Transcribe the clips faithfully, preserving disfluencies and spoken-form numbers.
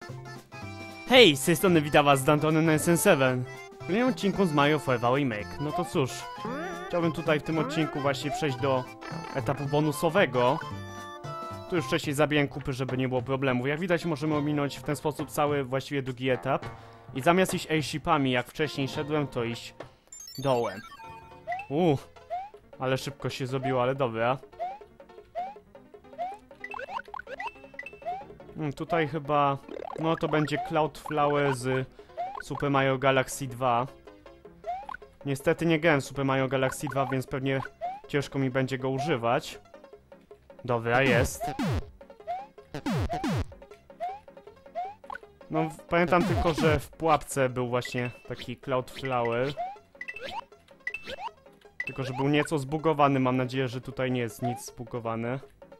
Hej, z tej strony witam was Danton N S N siedem. W kolejnym odcinku z Mario Forever Remake. No to cóż, chciałbym tutaj w tym odcinku właśnie przejść do etapu bonusowego. Tu już wcześniej zabiłem kupy, żeby nie było problemów. Jak widać, możemy ominąć w ten sposób cały właściwie drugi etap. I zamiast iść airshipami, jak wcześniej szedłem, to iść dołem. Uuu, ale szybko się zrobiło, ale dobra. Hmm, tutaj chyba... No to będzie Cloudflower z Super Mario Galaxy dwa. Niestety nie grałem Super Mario Galaxy dwa, więc pewnie ciężko mi będzie go używać. Dobra, jest. No, pamiętam tylko, że w pułapce był właśnie taki Cloudflower. Tylko, że był nieco zbugowany. Mam nadzieję, że tutaj nie jest nic zbugowane.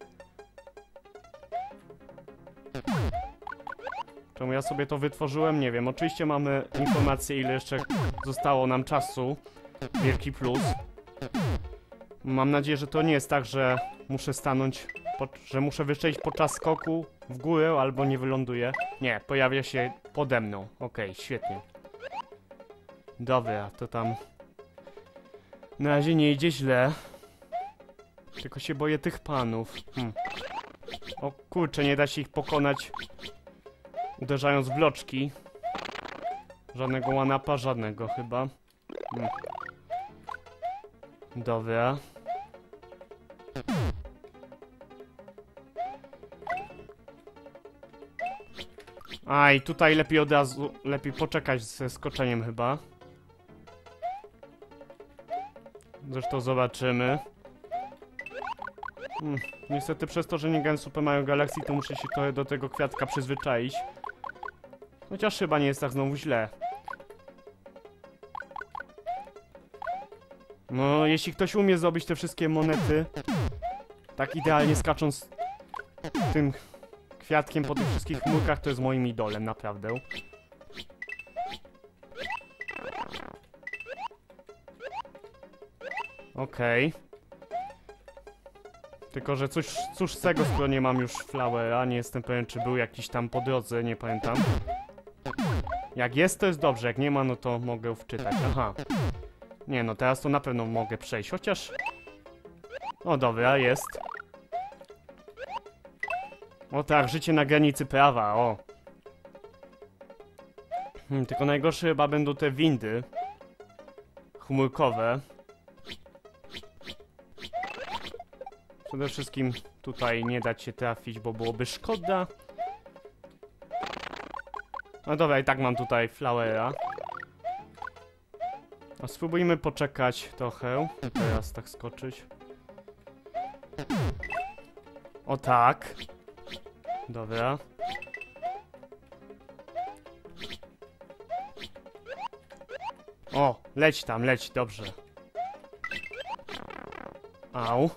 Czemu ja sobie to wytworzyłem? Nie wiem. Oczywiście mamy informację, ile jeszcze zostało nam czasu. Wielki plus. Mam nadzieję, że to nie jest tak, że muszę stanąć, po, że muszę wystrzelić podczas skoku w górę, albo nie wyląduję. Nie, pojawia się pode mną. Okej, okay, świetnie. Dobra, to tam... Na razie nie idzie źle. Tylko się boję tych panów. Hm. O kurczę, nie da się ich pokonać uderzając w bloczki. Żadnego one-upa, żadnego chyba. Hmm. Dobra. Aj, tutaj lepiej od razu, lepiej poczekać ze skoczeniem chyba. Zresztą zobaczymy. Hmm, niestety przez to, że nie grałem Super Mario Galaxy, to muszę się trochę do tego kwiatka przyzwyczaić. Chociaż chyba nie jest tak znowu źle. No, jeśli ktoś umie zrobić te wszystkie monety tak idealnie skacząc tym kwiatkiem po tych wszystkich chmurkach, to jest moim idolem, naprawdę. Okej. Okay. Tylko, że cóż, cóż z tego, skoro nie mam już flowera, nie jestem pewien, czy był jakiś tam po drodze, nie pamiętam. Jak jest, to jest dobrze, jak nie ma, no to mogę wczytać, aha. Nie, no teraz to na pewno mogę przejść, chociaż... O, dobra, jest. O tak, życie na granicy prawa, o. Hmm, tylko najgorsze chyba będą te windy chmurkowe. Przede wszystkim tutaj nie dać się trafić, bo byłoby szkoda. No dobra, i tak mam tutaj flowera. A spróbujmy poczekać trochę. Teraz tak skoczyć. O tak. Dobra. O, leć tam, leć, dobrze. Au.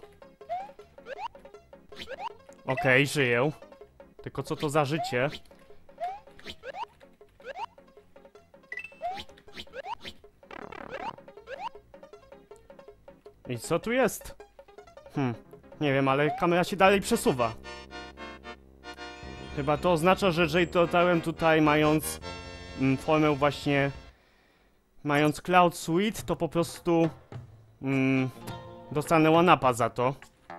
Okej, okay, żyję. Tylko co to za życie? I co tu jest? Hmm, nie wiem, ale kamera się dalej przesuwa. Chyba to oznacza, że J dotarłem tutaj mając mm, formę właśnie... Mając Cloud Suite, to po prostu... Mm, dostanę one-upa za to.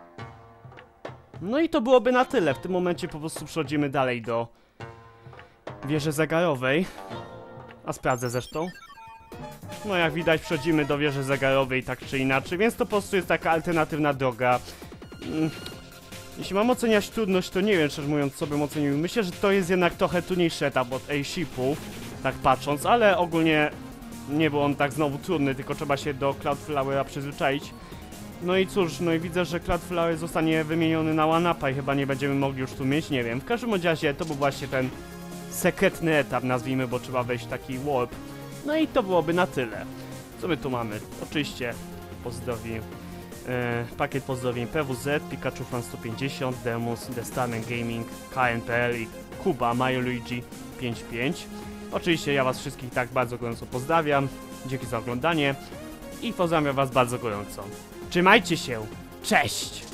No i to byłoby na tyle. W tym momencie po prostu przechodzimy dalej do wieży zegarowej. A sprawdzę zresztą. No jak widać, przechodzimy do wieży zegarowej tak czy inaczej, więc to po prostu jest taka alternatywna droga. Mm. Jeśli mam oceniać trudność, to nie wiem, szczerze mówiąc, co bym ocenił. Myślę, że to jest jednak trochę trudniejszy etap od airshipów, tak patrząc, ale ogólnie nie był on tak znowu trudny, tylko trzeba się do Cloudflowera przyzwyczaić. No i cóż, no i widzę, że Cloudflower zostanie wymieniony na one-upa i chyba nie będziemy mogli już tu mieć, nie wiem. W każdym razie to był właśnie ten sekretny etap, nazwijmy, bo trzeba wejść w taki warp. No i to byłoby na tyle. Co my tu mamy? Oczywiście pozdrowień, e, pakiet pozdrowień P W Z, Pikachu Fan sto pięćdziesiąt, Demus, The Starman Gaming, K N P L i Kuba, Mario Luigi pięć pięć. Oczywiście ja was wszystkich tak bardzo gorąco pozdrawiam. Dzięki za oglądanie i pozdrawiam was bardzo gorąco. Trzymajcie się, cześć!